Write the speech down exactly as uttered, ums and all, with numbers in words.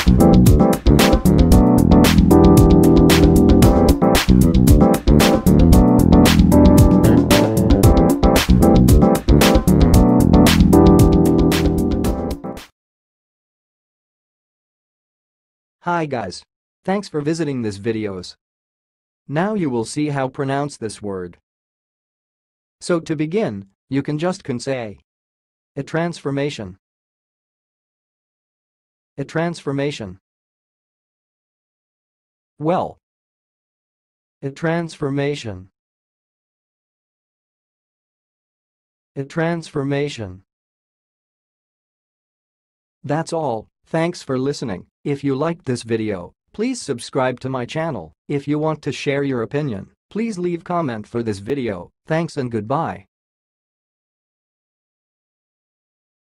Hi guys. Thanks for visiting this videos. Now you will see how pronounce this word. So to begin, you can just can say Etransformation. Etransformation. Well. Etransformation. Etransformation. That's all. Thanks for listening. If you liked this video, please subscribe to my channel. If you want to share your opinion, please leave comment for this video. Thanks and goodbye.